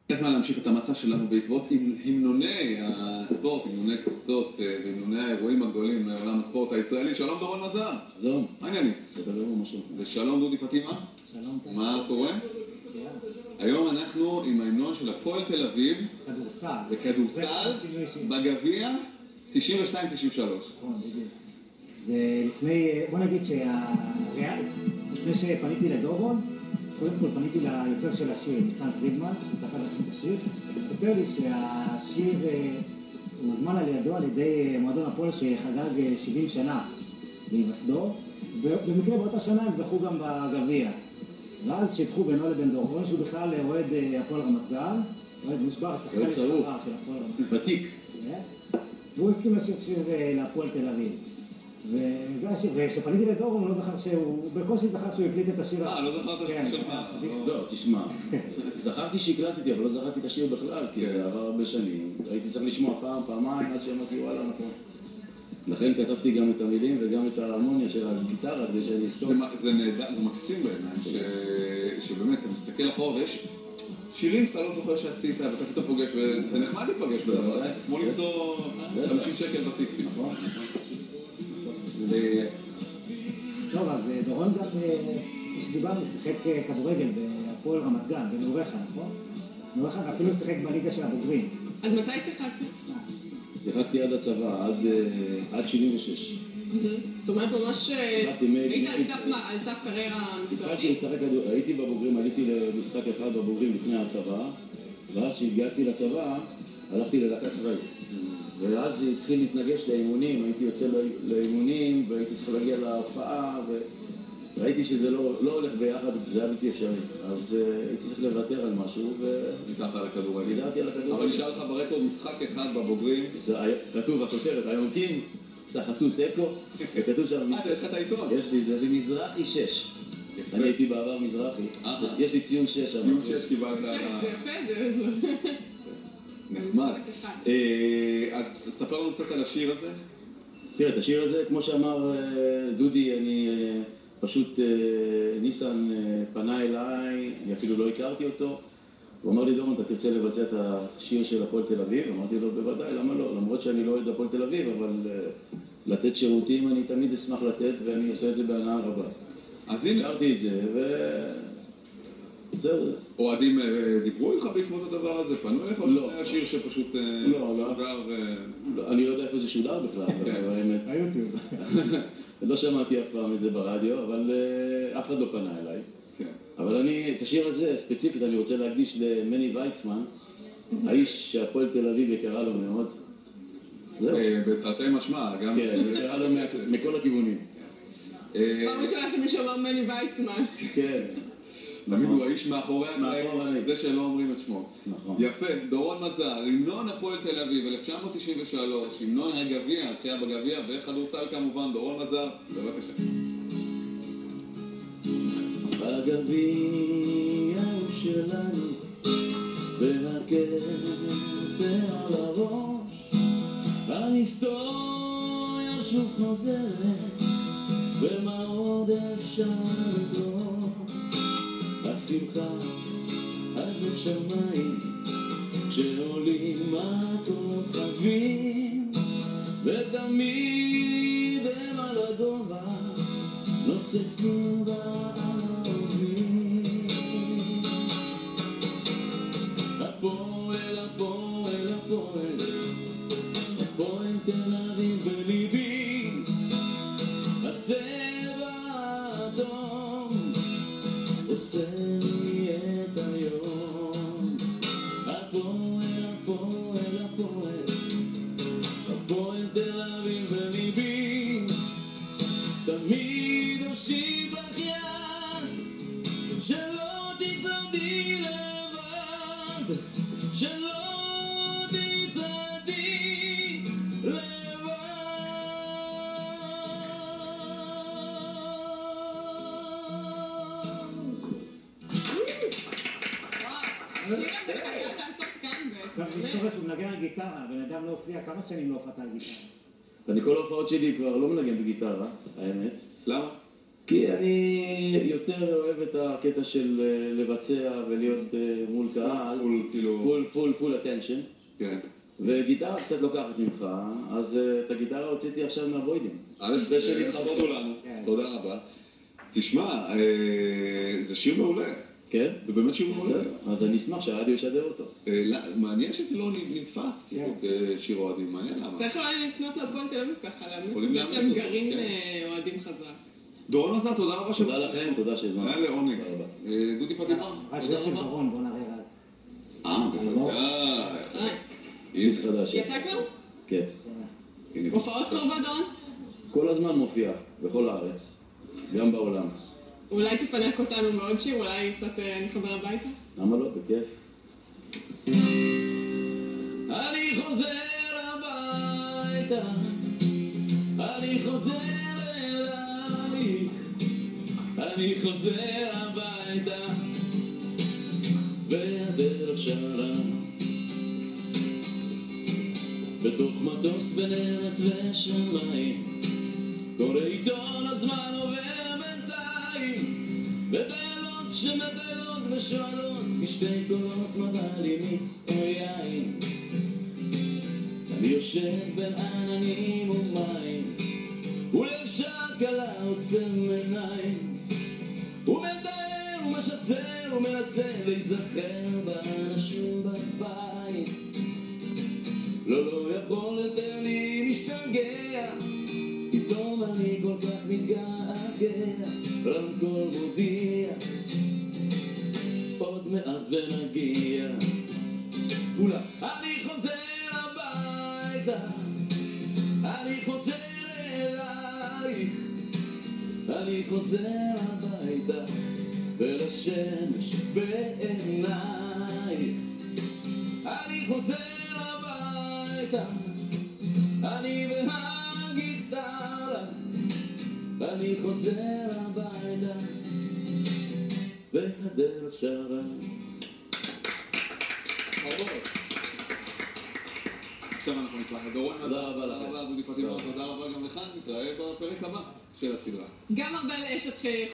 הזמן להמשיך את המסע שלנו בעקבות המנוני הספורט, המנוני קבוצות והמנוני האירועים הגדולים לעולם הספורט הישראלי. שלום דורון מזל. שלום. מה העניינים? בסדר גמור, משהו. ושלום דודי פטימה. שלום. מה קורה? היום אנחנו עם ההמנון של הפועל תל אביב. כדורסל. בכדורסל, בגביע, 92-93. נכון, בדיוק. זה לפני, בוא נגיד לפני שפניתי לדורון, קודם כל פניתי ליוצר של השיר, ניסן פרידמן, כתב לכם את השיר, סיפר לי שהשיר הוזמן על ידו על ידי מועדון הפועל שחגג 70 שנה להיווסדו, במקרה באותה שנה הם זכו גם בגביע. ואז שיתחו בינו לבין דורון, שהוא בכלל אוהד הפועל רמת גן, אוהד מושבע, השחקן לשעבר של הפועל רמת גן. ותיק. והוא הסכים לשיר שיר להפועל תל אביב. וזה השיר, וכשפניתי לדורון הוא לא זכר שהוא, בקושי זכר שהוא הקליט את השיר. לא זכרת את השיר שלך. לא, תשמע, זכרתי שהקלטתי, אבל לא זכרתי את השיר בכלל, כי זה עבר הרבה שנים. הייתי צריך לשמוע פעם, פעמיים, עד שאמרתי, וואלה, נכון. לכן כתבתי גם את המילים וגם את ההרמוניה של הגיטרה, כדי שאני אסתור. זה נהדר, זה מקסים בעיניי, שבאמת, אתה מסתכל אחורה ויש שירים שאתה לא זוכר שעשית, ואתה פתאום פוגש, וזה נחמד לפגש בדבר, כמו למצוא 50 שקל בטיפים. נכון. טוב, אז דורון גם, שדיברנו, שיחק כדורגל בהפועל רמת גן, בנעוריך, נכון? נעוריך אפילו שיחק בליגה של הבוגרים. אז מתי שיחקת? שיחקתי עד הצבא, עד 76. זאת אומרת ממש היית על סף קריירה מקצוענית? הייתי בבוגרים, עליתי למשחק אחד בבוגרים לפני הצבא, ואז כשהתגייסתי לצבא, הלכתי ללהקה צבאית. ואז התחיל להתנגש לאימונים, הייתי יוצא לאימונים והייתי צריך להגיע להופעה וראיתי שזה לא הולך ביחד, זה היה בלתי אפשרי. אז הייתי צריך לוותר על משהו ויתרת על הכדורגל. ויתרתי על הכדורגל. אבל נשאר לך ברקורד משחק אחד בבוגרים. כתוב הכותרת, היונקים סחטו תיקו, וכתוב שם... יש לך את העיתון. יש לי, זה במזרחי 6. אני הייתי בעבר מזרחי. יש לי ציון 6. ציון 6 קיבלת. זה יפה, זה... נחמד. אז ספר לנו קצת על השיר הזה. תראה, את השיר הזה, כמו שאמר דודי, אני פשוט, ניסן פנה אליי, אני אפילו לא הכרתי אותו. הוא אמר לי, דורון, אתה תרצה לבצע את השיר של הפועל תל אביב? אמרתי לו, בוודאי, למה לא? למרות שאני לא אוהד הפועל תל אביב, אבל לתת שירותים אני תמיד אשמח לתת, ואני עושה את זה בהנאה רבה. אז הנה. הכרתי את זה, זהו. אוהדים דיברו איתך בעקבות הדבר הזה? פנו אליך או שזה היה שיר שפשוט שודר? אני לא יודע איפה זה שודר בכלל, באמת. ביוטיוב. לא שמעתי אף פעם את זה ברדיו, אבל אף אחד לא פנה אליי. אבל את השיר הזה ספציפית אני רוצה להקדיש למני ויצמן, האיש שהפועל תל אביב יקרה לו מאוד. זהו. בתרתי משמע, גם... כן, יקרה לו מכל הכיוונים. פעם ראשונה שמישהו אמר מני ויצמן. כן. תמיד הוא האיש מאחורי הקלעים, זה שלא אומרים את שמו. נכון. יפה, דורון מזל, המנון הפועל תל אביב, 1993, המנון הגביע, הזכייה בגביע, וכדורסל כמובן, דורון מזל, בבקשה. בגביע הוא שלנו, והכתר על הראש, ההיסטוריה שוב חוזרת, ומה עוד אפשר לדרוש? השמחה עד לשמיים, כשעולים הכוכבים, ותמיד הם על הגובה, נוצצים בערבים. הפועל, הפועל, הפועל, הפועל תל אביב בליבי, הצבע האדום עושה לי את היום. הפועל, הפועל, הפועל, הפועל תל אביב בליבי, תמיד אושיט לך יד, שלא תצעדי לבד, שלא תצעדי לבד. גם היסטוריה שהוא מנגן על גיטרה, בן אדם לא הופיע, כמה שנים לא הופעת על גיטרה? אני כל ההופעות שלי כבר לא מנגן בגיטרה, האמת. למה? כי אני יותר אוהב את הקטע של לבצע ולהיות מול קהל. full attention. כן. וגיטרה קצת לוקחת ממך, אז את הגיטרה הוצאתי עכשיו מהבוידים. לכבוד לנו, תודה רבה. תשמע, זה שיר מעולה. כן? זה באמת שיר מעולה. אז אני אשמח שהרדיו ישדר אותו. מעניין שזה לא נתפס, כאילו, כשיר אוהדים, מעניין למה. צריך אולי לפנות להפועל תל אביב ככה, לאמץ שהם גרעין אוהדים חזק. דורון עזר, תודה רבה שבא. תודה לכם, תודה שהזמנתם. היה לעונג. דודי פדימה. רק זה של דורון, בוא נראה רק. בוודאי. ביס חדש. יצא כבר? כן. הופעות קרובות, דורון? כל הזמן מופיע, בכל הארץ, גם בעולם. אולי תפנק אותנו מעוד שיר, אולי קצת אני חוזר הביתה? למה לא? בכיף. אני חוזר הביתה, אני חוזר אלייך, אני חוזר הביתה, והדרך שרה בתוך מטוס בין ארץ ושמיים, קורא עיתון הזמן עובר בינתיים, ובעלות שמטלות ושואלות בשתי קולות מבא לי מיץ או יין. אני יושב בין עננים ומים, ולשעה קלה עוצם עיניים, ומתאר ומשחזר ומנסה להיזכר באנשים בבית. לא יכול יותר לי משתגע, פתאום אני כל כך מתגעגע, רמקול מודיע, עוד מעט ונגיע. כולה אני חוזר הביתה, אני חוזר אלייך, אני חוזר הביתה, ולשמש בעינייך. אני חוזר הביתה, אני והגיטרה, אני חוזר הביתה, והדרך שרה. עכשיו אנחנו נתראה. דורון, תודה רבה לכם. תודה רבה, דודי פדימה, תודה רבה גם לך, נתראה בפרק הבא של הסדרה. גם ארבל אשת